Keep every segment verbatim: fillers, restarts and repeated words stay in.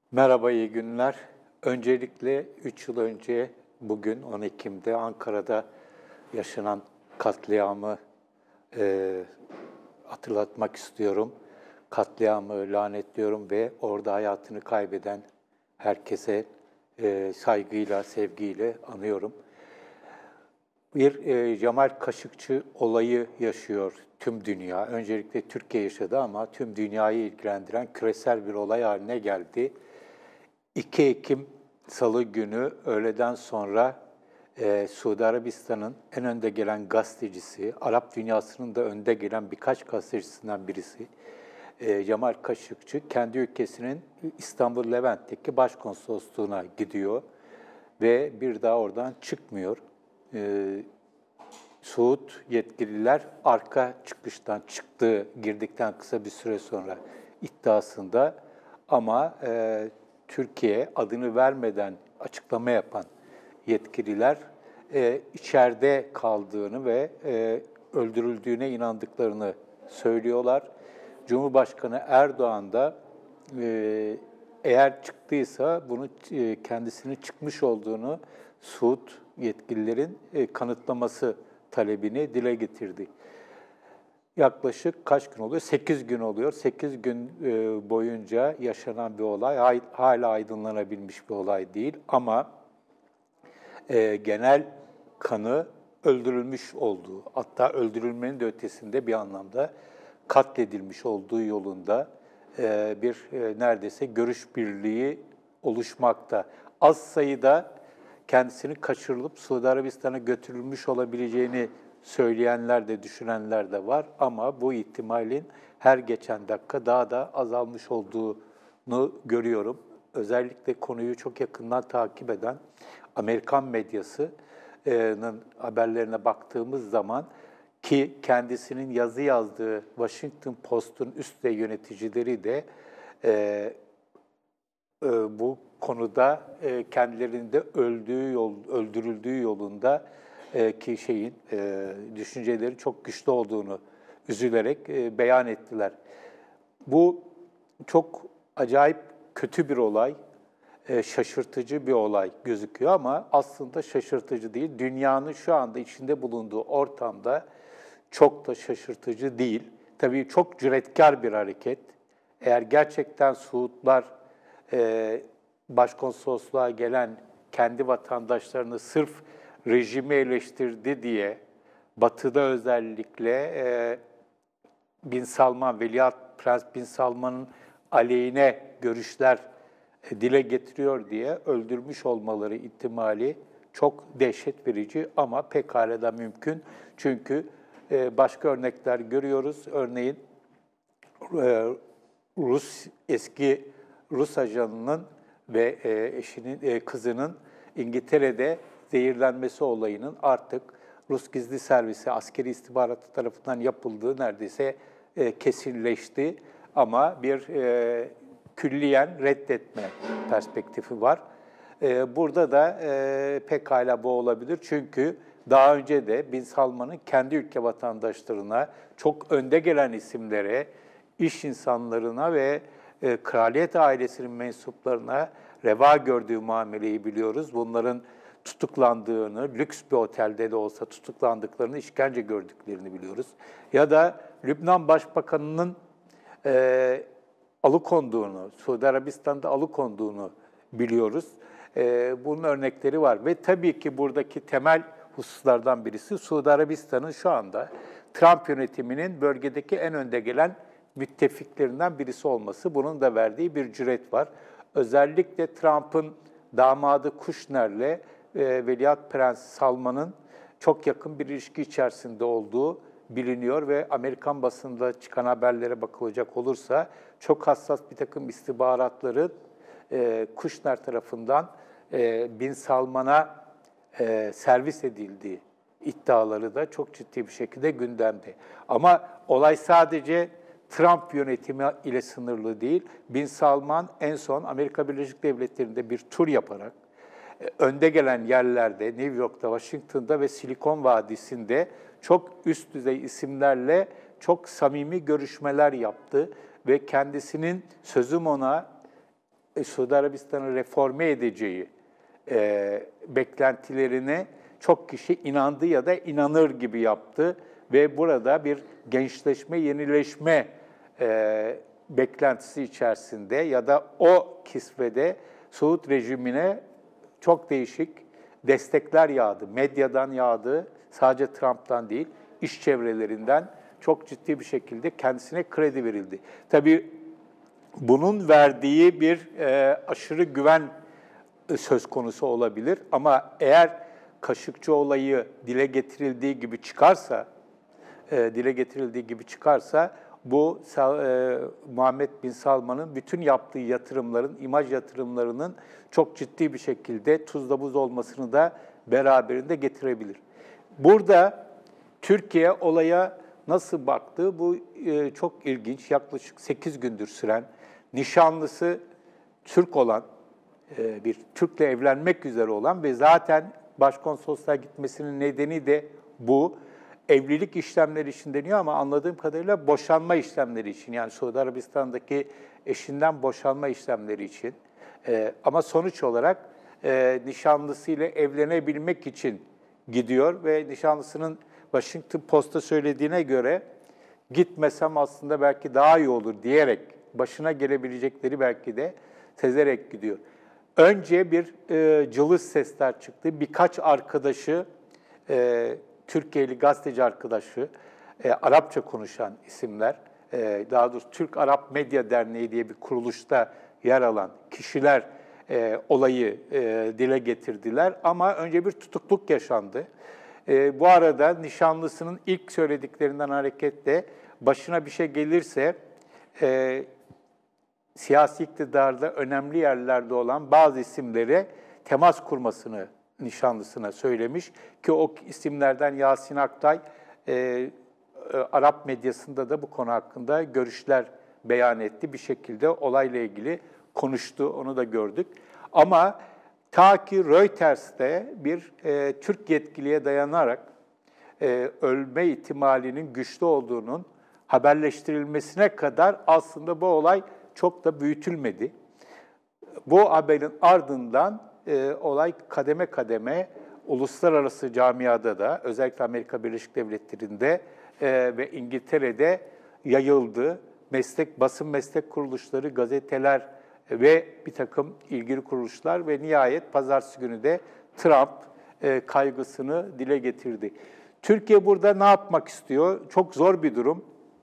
Merhaba, iyi günler. Öncelikle üç yıl önce bugün on Ekim'de Ankara'da yaşanan katliamı, eee, hatırlatmak istiyorum. Katliamı lanetliyorum ve orada hayatını kaybeden herkese, eee, saygıyla, sevgiyle anıyorum. Bir, eee, Cemal Kaşıkçı olayı yaşıyor tüm dünya. Öncelikle Türkiye yaşadı ama tüm dünyayı ilgilendiren küresel bir olay haline geldi. iki Ekim Salı günü öğleden sonra, eee, Suudi Arabistan'ın en önde gelen gazetecisi, Arap dünyasının da önde gelen birkaç gazetecisinden birisi, eee, Cemal Kaşıkçı, kendi ülkesinin İstanbul Levent'teki başkonsolosluğuna gidiyor ve bir daha oradan çıkmıyor. Eee, Suud yetkililer arka çıkıştan çıktığı, girdikten kısa bir süre sonra iddiasında ama, eee, Türkiye adını vermeden açıklama yapan yetkililer, eee, içeride kaldığını ve, eee, öldürüldüğüne inandıklarını söylüyorlar. Cumhurbaşkanı Erdoğan da, eee, eğer çıktıysa bunu eee, kendisinin çıkmış olduğunu Suud yetkililerin, eee, kanıtlaması talebini dile getirdi. Yaklaşık kaç gün oluyor? sekiz gün oluyor. sekiz gün, eee, boyunca yaşanan bir olay. Hay hâlâ aydınlanabilmiş bir olay değil ama, eee, genel kanı öldürülmüş olduğu, hatta öldürülmenin de ötesinde bir anlamda katledilmiş olduğu yolunda, eee, bir, eee, neredeyse görüş birliği oluşmakta. Az sayıda kendisinin kaçırılıp Suudi Arabistan'a götürülmüş olabileceğini söyleyenler de, düşünenler de var ama bu ihtimalin her geçen dakika daha da azalmış olduğunu görüyorum. Özellikle konuyu çok yakından takip eden Amerikan medyası nın haberlerine baktığımız zaman ki kendisinin yazı yazdığı Washington Post'un üst düzey yöneticileri de, eee, eee, bu konuda, eee, kendilerinin de öldüğü yol öldürüldüğü yolunda eee, ki şeyin, eee, düşünceleri çok güçlü olduğunu üzülerek, eee, beyan ettiler. Bu çok acayip kötü bir olay, eee, şaşırtıcı bir olay gözüküyor ama aslında şaşırtıcı değil. Dünyanın şu anda içinde bulunduğu ortamda çok da şaşırtıcı değil. Tabii çok cüretkâr bir hareket. Eğer gerçekten Suudlar, eee, başkonsolosluğa gelen kendi vatandaşlarını sırf rejimi eleştirdi diye Batı'da özellikle, eee, Bin Salman, Veliaht Prens Bin Salman'ın aleyhine görüşler e, dile getiriyor diye öldürmüş olmaları ihtimali çok dehşet verici ama pekâlâ da mümkün. Çünkü, eee, başka örnekler görüyoruz. Örneğin, eee, Rus eski Rus ajanının ve, eee, eşinin, eee, kızının İngiltere'de zehirlenmesi olayının artık Rus gizli servisi, askeri istihbaratı tarafından yapıldığı neredeyse, eee, kesinleşti ama bir, eee, külliyen reddetme perspektifi var. Eee, burada da, eee, pekâlâ bu olabilir. Çünkü daha önce de Bin Salman'ın kendi ülke vatandaşlarına, çok önde gelen isimlere, iş insanlarına ve, eee, kraliyet ailesinin mensuplarına reva gördüğü muameleyi biliyoruz. Bunların tutuklandığını, lüks bir otelde de olsa tutuklandıklarını, işkence gördüklerini biliyoruz. Ya da Lübnan Başbakanı'nın, eee, alıkonduğunu, Suudi Arabistan'da alıkonduğunu biliyoruz. Eee, bunun örnekleri var ve tabii ki buradaki temel hususlardan birisi Suudi Arabistan'ın şu anda Trump yönetiminin bölgedeki en önde gelen müttefiklerinden birisi olması. Bunun da verdiği bir cüret var. Özellikle Trump'ın damadı Kushner'le eee, Veliaht Prens Salman'ın çok yakın bir ilişki içerisinde olduğu biliniyor ve Amerikan basında çıkan haberlere bakılacak olursa çok hassas birtakım istihbaratları eee, Kushner tarafından eee, Bin Salman'a eee, servis edildiği iddiaları da çok ciddi bir şekilde gündemde. Ama olay sadece Trump yönetimi ile sınırlı değil. Bin Salman en son Amerika Birleşik Devletleri'nde bir tur yaparak e, önde gelen yerlerde, New York'ta, Washington'da ve Silikon Vadisi'nde çok üst düzey isimlerle çok samimi görüşmeler yaptı ve kendisinin sözüm ona e, Suudi Arabistan'ı reforme edeceği e, beklentilerine çok kişi inandı ya da inanır gibi yaptı ve burada bir gençleşme, yenileşme e, beklentisi içerisinde ya da o kisvede Suud rejimine çok değişik destekler yağdı. Medyadan yağdı, sadece Trump'tan değil, iş çevrelerinden çok ciddi bir şekilde kendisine kredi verildi. Tabii bunun verdiği bir e, aşırı güven söz konusu olabilir ama eğer Kaşıkçı olayı dile getirildiği gibi çıkarsa, e, dile getirildiği gibi çıkarsa bu e, Muhammed Bin Salman'ın bütün yaptığı yatırımların, imaj yatırımlarının çok ciddi bir şekilde tuzla buz olmasını da beraberinde getirebilir. Burada Türkiye olaya nasıl baktı? Bu e, çok ilginç. Yaklaşık sekiz gündür süren, nişanlısı Türk olan, e, bir Türk'le evlenmek üzere olan ve zaten başkonsolosluğa gitmesinin nedeni de bu. Evlilik işlemleri için deniyor ama anladığım kadarıyla boşanma işlemleri için. Yani Suudi Arabistan'daki eşinden boşanma işlemleri için. Ee, ama sonuç olarak e, nişanlısıyla evlenebilmek için gidiyor ve nişanlısının Washington Post'a söylediğine göre gitmesem aslında belki daha iyi olur diyerek başına gelebilecekleri belki de sezerek gidiyor. Önce bir e, cılız sesler çıktı. Birkaç arkadaşı, e, Türkiye'li gazeteci arkadaşı, e, Arapça konuşan isimler, e, daha doğrusu Türk-Arap Medya Derneği diye bir kuruluşta yer alan kişiler e, olayı e, dile getirdiler. Ama önce bir tutukluk yaşandı. E, bu arada nişanlısının ilk söylediklerinden hareketle başına bir şey gelirse, e, siyasi iktidarda önemli yerlerde olan bazı isimlere temas kurmasını nişanlısına söylemiş ki o isimlerden Yasin Aktay e, e, Arap medyasında da bu konu hakkında görüşler beyan etti. Bir şekilde olayla ilgili konuştu, onu da gördük. Ama ta ki Reuters'te bir e, Türk yetkiliye dayanarak e, ölme ihtimalinin güçlü olduğunun haberleştirilmesine kadar aslında bu olay çok da büyütülmedi. Bu haberin ardından e, olay kademe kademe uluslararası camiada da, özellikle Amerika Birleşik Devletleri'nde e, ve İngiltere'de yayıldı. Meslek, basın meslek kuruluşları, gazeteler ve bir takım ilgili kuruluşlar ve nihayet pazartesi günü de Trump e, kaygısını dile getirdi. Türkiye burada ne yapmak istiyor? Çok zor bir durum.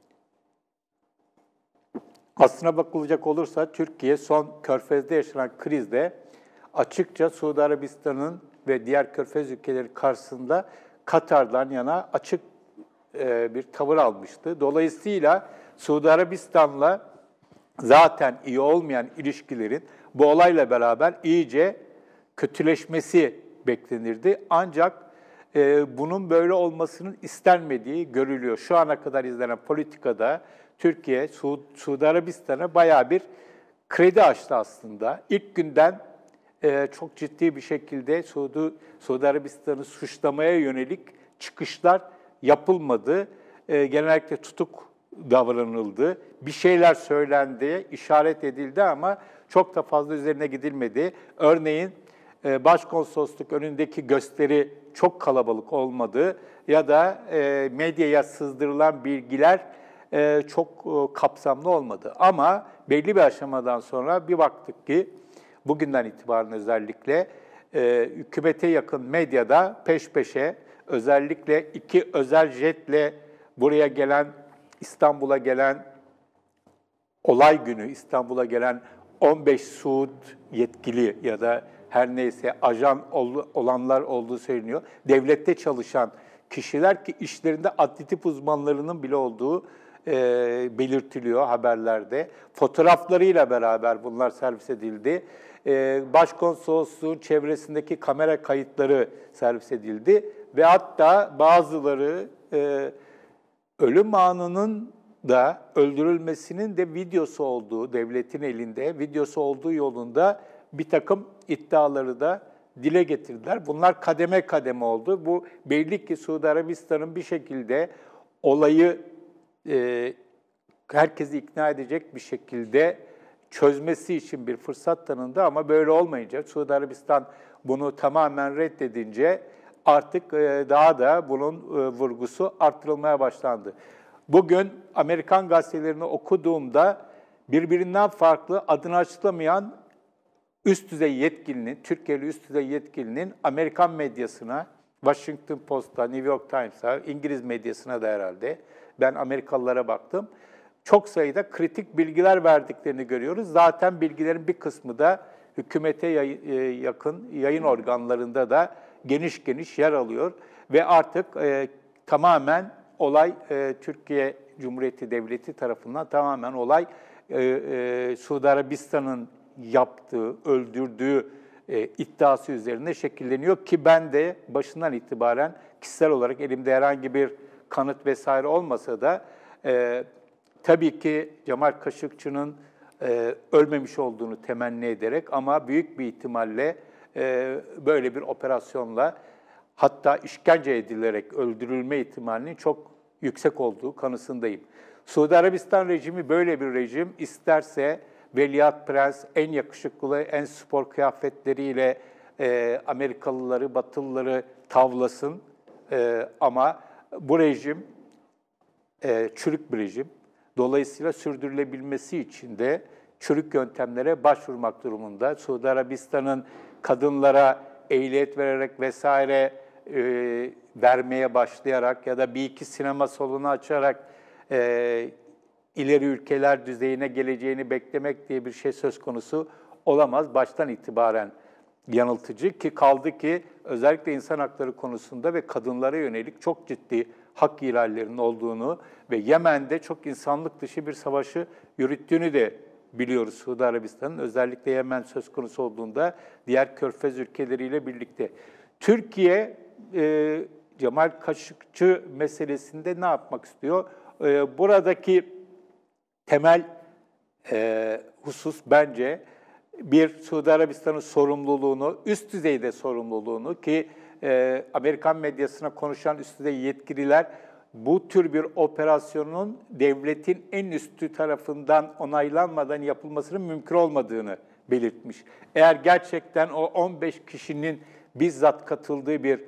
Aslına bakılacak olursa Türkiye son Körfez'de yaşanan krizde açıkça Suudi Arabistan'ın ve diğer Körfez ülkeleri karşısında Katar'dan yana açık e, bir tavır almıştı. Dolayısıyla Suudi Arabistan'la zaten iyi olmayan ilişkilerin bu olayla beraber iyice kötüleşmesi beklenirdi. Ancak e, bunun böyle olmasının istenmediği görülüyor. Şu ana kadar izlenen politikada Türkiye, Su Suudi Arabistan'a bayağı bir kredi açtı aslında. İlk günden e, çok ciddi bir şekilde Suudi, Suudi Arabistan'ı suçlamaya yönelik çıkışlar yapılmadı. E, genellikle tutuk davranıldı. Bir şeyler söylendi, işaret edildi ama çok da fazla üzerine gidilmedi. Örneğin e, başkonsolosluk önündeki gösteri çok kalabalık olmadı ya da e, medyaya sızdırılan bilgiler e, çok e, kapsamlı olmadı. Ama belli bir aşamadan sonra bir baktık ki bugünden itibaren özellikle e, hükümete yakın medyada peş peşe özellikle iki özel jetle buraya gelen, İstanbul'a gelen, olay günü İstanbul'a gelen on beş Suud yetkili ya da her neyse ajan ol, olanlar olduğu söyleniyor. Devlette çalışan kişiler ki işlerinde adli tıp uzmanlarının bile olduğu e, belirtiliyor haberlerde. Fotoğraflarıyla beraber bunlar servis edildi. E, Başkonsolosluğun çevresindeki kamera kayıtları servis edildi ve hatta bazıları e, ölüm anının da öldürülmesinin de videosu olduğu, devletin elinde videosu olduğu yolunda bir takım iddiaları da dile getirdiler. Bunlar kademe kademe oldu. Bu belli ki Suudi Arabistan'ın bir şekilde olayı e, herkesi ikna edecek bir şekilde çözmesi için bir fırsat tanındı ama böyle olmayınca, Suudi Arabistan bunu tamamen reddedince artık daha da bunun vurgusu arttırılmaya başlandı. Bugün Amerikan gazetelerini okuduğumda birbirinden farklı, adını açıklamayan üst düzey yetkilinin, Türkiye'li üst düzey yetkilinin Amerikan medyasına, Washington Post'a, New York Times'a, İngiliz medyasına da herhalde, ben Amerikalılara baktım, çok sayıda kritik bilgiler verdiklerini görüyoruz. Zaten bilgilerin bir kısmı da hükümete yakın yayın organlarında da geniş geniş yer alıyor. Ve artık e, tamamen olay e, Türkiye Cumhuriyeti Devleti tarafından tamamen olay e, e, Suudi Arabistan'ın yaptığı, öldürdüğü e, iddiası üzerinde şekilleniyor ki ben de başından itibaren kişisel olarak elimde herhangi bir kanıt vesaire olmasa da e, tabii ki Cemal Kaşıkçı'nın e, ölmemiş olduğunu temenni ederek ama büyük bir ihtimalle e, böyle bir operasyonla hatta işkence edilerek öldürülme ihtimalinin çok yüksek olduğu kanısındayım. Suudi Arabistan rejimi böyle bir rejim. İsterse Veliaht Prens en yakışıklı, en spor kıyafetleriyle e, Amerikalıları, Batılıları tavlasın. E, ama bu rejim e, çürük bir rejim. Dolayısıyla sürdürülebilmesi için de çürük yöntemlere başvurmak durumunda. Suudi Arabistan'ın kadınlara ehliyet vererek vesaire e, vermeye başlayarak ya da bir iki sinema salonu açarak e, ileri ülkeler düzeyine geleceğini beklemek diye bir şey söz konusu olamaz. Baştan itibaren yanıltıcı ki kaldı ki özellikle insan hakları konusunda ve kadınlara yönelik çok ciddi hak ihlallerinin olduğunu ve Yemen'de çok insanlık dışı bir savaşı yürüttüğünü de biliyoruz Suudi Arabistan'ın. Özellikle Yemen söz konusu olduğunda diğer Körfez ülkeleriyle birlikte. Türkiye, e, Cemal Kaşıkçı meselesinde ne yapmak istiyor? E, buradaki temel e, husus bence bir Suudi Arabistan'ın sorumluluğunu, üst düzeyde sorumluluğunu ki e, Amerikan medyasına konuşan üst düzey yetkililer bu tür bir operasyonun devletin en üstü tarafından onaylanmadan yapılmasının mümkün olmadığını belirtmiş. Eğer gerçekten o on beş kişinin bizzat katıldığı bir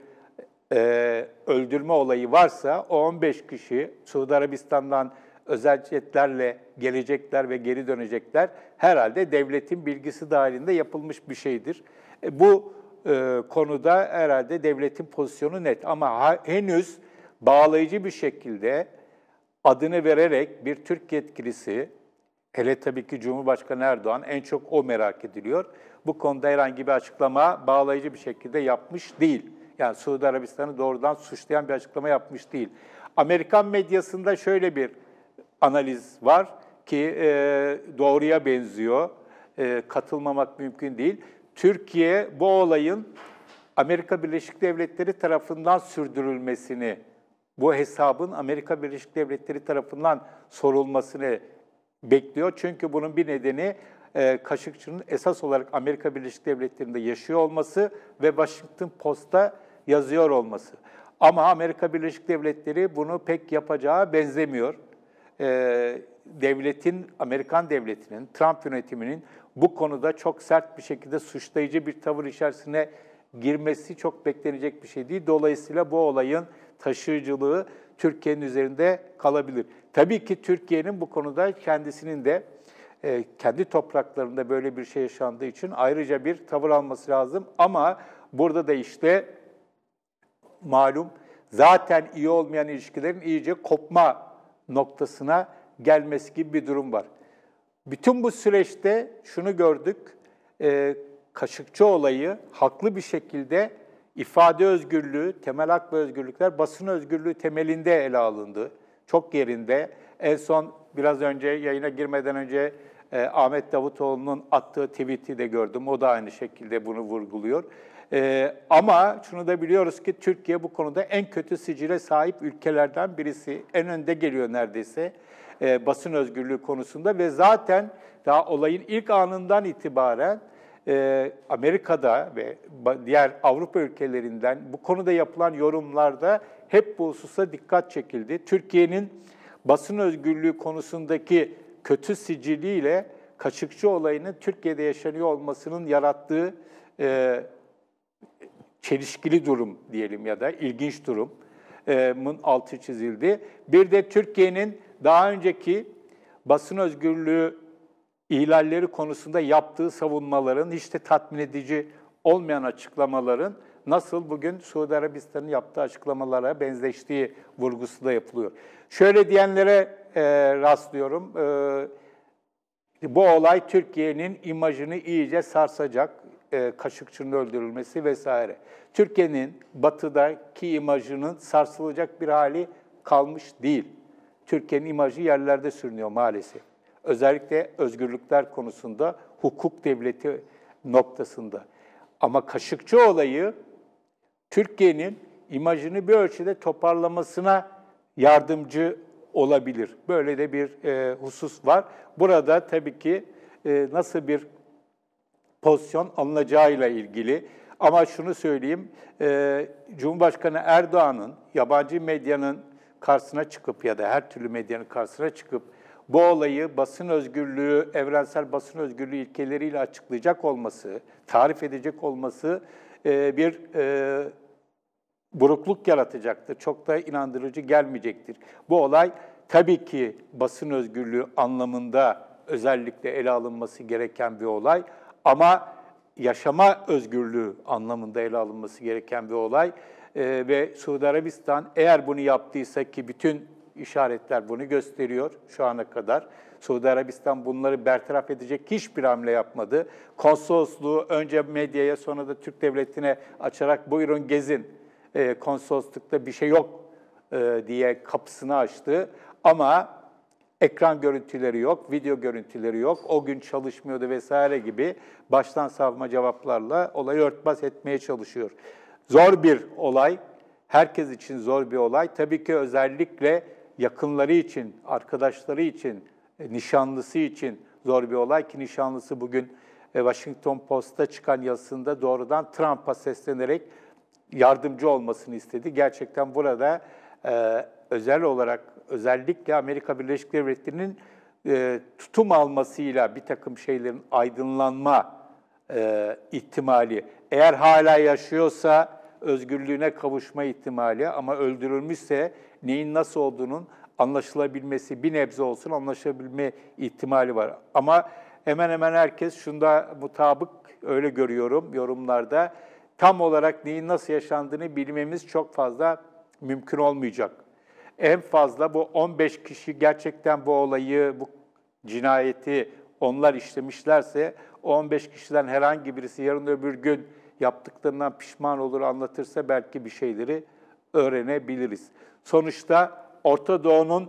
e, öldürme olayı varsa o on beş kişi Suudi Arabistan'dan özel jetlerle gelecekler ve geri dönecekler. Herhalde devletin bilgisi dahilinde yapılmış bir şeydir. E, bu e, konuda herhalde devletin pozisyonu net ama ha, henüz bağlayıcı bir şekilde adını vererek bir Türk yetkilisi, hele tabii ki Cumhurbaşkanı Erdoğan en çok o merak ediliyor. Bu konuda herhangi bir açıklama bağlayıcı bir şekilde yapmış değil. Yani Suudi Arabistan'ı doğrudan suçlayan bir açıklama yapmış değil. Amerikan medyasında şöyle bir analiz var ki e, doğruya benziyor, e, katılmamak mümkün değil. Türkiye bu olayın Amerika Birleşik Devletleri tarafından sürdürülmesini, bu hesabın Amerika Birleşik Devletleri tarafından sorulmasını bekliyor. Çünkü bunun bir nedeni e, Kaşıkçı'nın esas olarak Amerika Birleşik Devletleri'nde yaşıyor olması ve Washington Post'ta yazıyor olması. Ama Amerika Birleşik Devletleri bunu pek yapacağı benzemiyor. E, devletin, Amerikan devletinin, Trump yönetiminin bu konuda çok sert bir şekilde suçlayıcı bir tavır içerisine girmesi çok beklenecek bir şey değil. Dolayısıyla bu olayın taşıyıcılığı Türkiye'nin üzerinde kalabilir. Tabii ki Türkiye'nin bu konuda kendisinin de e, kendi topraklarında böyle bir şey yaşandığı için ayrıca bir tavır alması lazım. Ama burada da işte malum zaten iyi olmayan ilişkilerin iyice kopma noktasına gelmesi gibi bir durum var. Bütün bu süreçte şunu gördük, e, Kaşıkçı olayı haklı bir şekilde ifade özgürlüğü, temel hak ve özgürlükler, basın özgürlüğü temelinde ele alındı. Çok yerinde. En son biraz önce yayına girmeden önce e, Ahmet Davutoğlu'nun attığı tweet'i de gördüm. O da aynı şekilde bunu vurguluyor. E, ama şunu da biliyoruz ki Türkiye bu konuda en kötü sicile sahip ülkelerden birisi. En önde geliyor neredeyse e, basın özgürlüğü konusunda ve zaten daha olayın ilk anından itibaren e, Amerika'da ve diğer Avrupa ülkelerinden bu konuda yapılan yorumlarda hep bu hususa dikkat çekildi. Türkiye'nin basın özgürlüğü konusundaki kötü siciliyle Kaşıkçı olayının Türkiye'de yaşanıyor olmasının yarattığı e, çelişkili durum diyelim ya da ilginç durumun altı çizildi. Bir de Türkiye'nin daha önceki basın özgürlüğü ihlalleri konusunda yaptığı savunmaların hiç de tatmin edici olmayan açıklamaların nasıl bugün Suudi Arabistan'ın yaptığı açıklamalara benzeştiği vurgusu da yapılıyor. Şöyle diyenlere e, rastlıyorum. E, bu olay Türkiye'nin imajını iyice sarsacak. E, Kaşıkçı'nın öldürülmesi vesaire. Türkiye'nin batıdaki imajının sarsılacak bir hali kalmış değil. Türkiye'nin imajı yerlerde sürünüyor maalesef. Özellikle özgürlükler konusunda, hukuk devleti noktasında. Ama Kaşıkçı olayı Türkiye'nin imajını bir ölçüde toparlamasına yardımcı olabilir. Böyle de bir e, husus var. Burada tabii ki e, nasıl bir pozisyon alınacağıyla ilgili. Ama şunu söyleyeyim, e, Cumhurbaşkanı Erdoğan'ın yabancı medyanın karşısına çıkıp ya da her türlü medyanın karşısına çıkıp bu olayı basın özgürlüğü, evrensel basın özgürlüğü ilkeleriyle açıklayacak olması, tarif edecek olması e, bir e, burukluk yaratacaktır. Çok da inandırıcı gelmeyecektir. Bu olay tabii ki basın özgürlüğü anlamında özellikle ele alınması gereken bir olay. Ama yaşama özgürlüğü anlamında ele alınması gereken bir olay. Ee, ve Suudi Arabistan eğer bunu yaptıysa ki bütün işaretler bunu gösteriyor şu ana kadar. Suudi Arabistan bunları bertaraf edecek hiçbir hamle yapmadı. Konsolosluğu önce medyaya sonra da Türk Devleti'ne açarak buyurun gezin, e, konsoloslukta bir şey yok e, diye kapısını açtı. Ama ekran görüntüleri yok, video görüntüleri yok, o gün çalışmıyordu vesaire gibi baştan savma cevaplarla olayı örtbas etmeye çalışıyor. Zor bir olay, herkes için zor bir olay. Tabii ki özellikle yakınları için, arkadaşları için, nişanlısı için zor bir olay ki nişanlısı bugün Washington Post'ta çıkan yazısında doğrudan Trump'a seslenerek yardımcı olmasını istedi. Gerçekten burada e, özel olarak özellikle Amerika Birleşik Devletleri'nin e, tutum almasıyla bir takım şeylerin aydınlanma e, ihtimali, eğer hala yaşıyorsa özgürlüğüne kavuşma ihtimali ama öldürülmüşse neyin nasıl olduğunun anlaşılabilmesi, bir nebze olsun anlaşılabilme ihtimali var. Ama hemen hemen herkes şunda mutabık, öyle görüyorum yorumlarda, tam olarak neyin nasıl yaşandığını bilmemiz çok fazla mümkün olmayacak. En fazla bu on beş kişi gerçekten bu olayı, bu cinayeti onlar işlemişlerse, o on beş kişiden herhangi birisi yarın öbür gün yaptıklarından pişman olur, anlatırsa belki bir şeyleri öğrenebiliriz. Sonuçta Orta Doğu'nun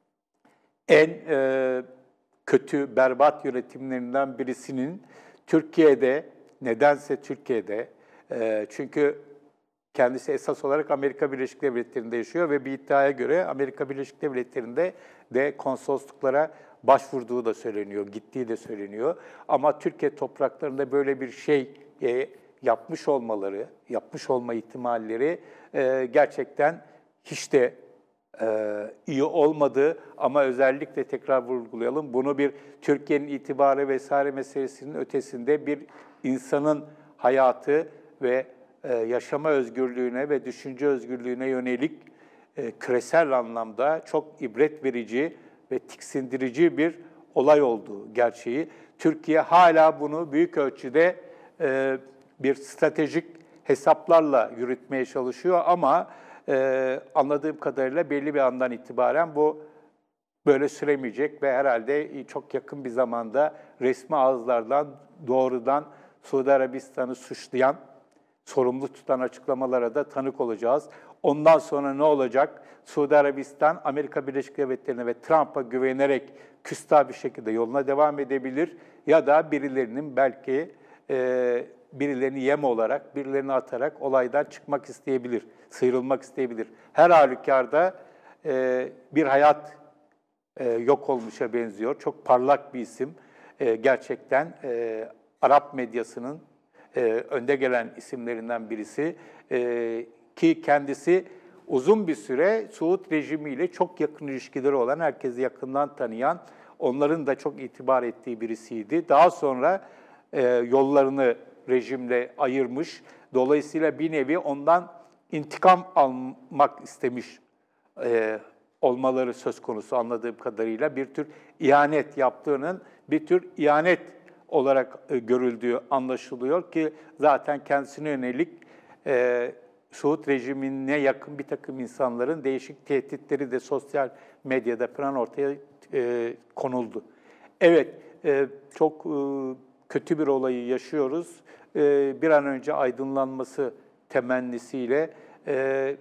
en e, kötü, berbat yönetimlerinden birisinin Türkiye'de, nedense Türkiye'de, e, çünkü kendisi esas olarak Amerika Birleşik Devletleri'nde yaşıyor ve bir iddiaya göre Amerika Birleşik Devletleri'nde de konsolosluklara başvurduğu da söyleniyor, gittiği de söyleniyor. Ama Türkiye topraklarında böyle bir şey e, yapmış olmaları, yapmış olma ihtimalleri e, gerçekten hiç de e, iyi olmadı. Ama özellikle tekrar vurgulayalım, bunu bir Türkiye'nin itibarı vesaire meselesinin ötesinde bir insanın hayatı ve e, yaşama özgürlüğüne ve düşünce özgürlüğüne yönelik e, küresel anlamda çok ibret verici ve tiksindirici bir olay olduğu gerçeği. Türkiye hala bunu büyük ölçüde e, bir stratejik hesaplarla yürütmeye çalışıyor ama e, anladığım kadarıyla belli bir andan itibaren bu böyle süremeyecek ve herhalde çok yakın bir zamanda resmi ağızlardan doğrudan Suudi Arabistan'ı suçlayan, sorumlu tutan açıklamalara da tanık olacağız. Ondan sonra ne olacak? Suudi Arabistan, Amerika Birleşik Devletleri'ne ve Trump'a güvenerek küstah bir şekilde yoluna devam edebilir ya da birilerinin belki e, birilerini yem olarak, birilerini atarak olaydan çıkmak isteyebilir, sıyrılmak isteyebilir. Her halükarda e, bir hayat e, yok olmuşa benziyor. Çok parlak bir isim. E, gerçekten e, Arap medyasının e, önde gelen isimlerinden birisi e, ki kendisi uzun bir süre Suud rejimiyle çok yakın ilişkileri olan, herkesi yakından tanıyan, onların da çok itibar ettiği birisiydi. Daha sonra e, yollarını rejimle ayırmış. Dolayısıyla bir nevi ondan intikam almak istemiş e, olmaları söz konusu anladığım kadarıyla. Bir tür ihanet yaptığının bir tür ihanet olarak e, görüldüğü anlaşılıyor ki zaten kendisine yönelik e, Suud rejimine yakın bir takım insanların değişik tehditleri de sosyal medyada falan ortaya e, konuldu. Evet, e, çok e, kötü bir olayı yaşıyoruz. E, bir an önce aydınlanması temennisiyle e,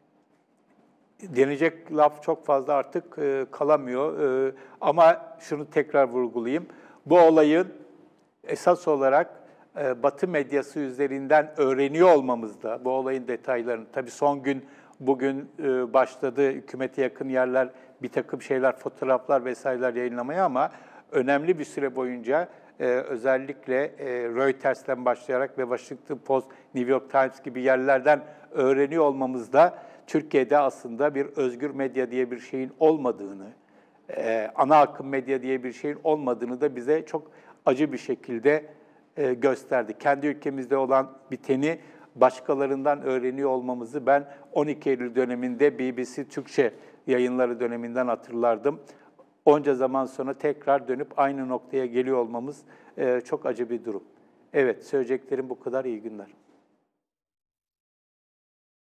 denecek laf çok fazla artık e, kalamıyor. E, ama şunu tekrar vurgulayayım. Bu olayın esas olarak e, Batı medyası üzerinden öğreniyor olmamızda, bu olayın detaylarını, tabii son gün, bugün e, başladı hükümete yakın yerler bir takım şeyler, fotoğraflar vesaireler yayınlamaya ama önemli bir süre boyunca e, özellikle e, Reuters'ten başlayarak ve Washington Post, New York Times gibi yerlerden öğreniyor olmamızda Türkiye'de aslında bir özgür medya diye bir şeyin olmadığını, e, ana akım medya diye bir şeyin olmadığını da bize çok acı bir şekilde e, gösterdi. Kendi ülkemizde olan biteni başkalarından öğreniyor olmamızı ben on iki Eylül döneminde B B C Türkçe yayınları döneminden hatırlardım. Onca zaman sonra tekrar dönüp aynı noktaya geliyor olmamız e, çok acı bir durum. Evet, söyleyeceklerim bu kadar. İyi günler.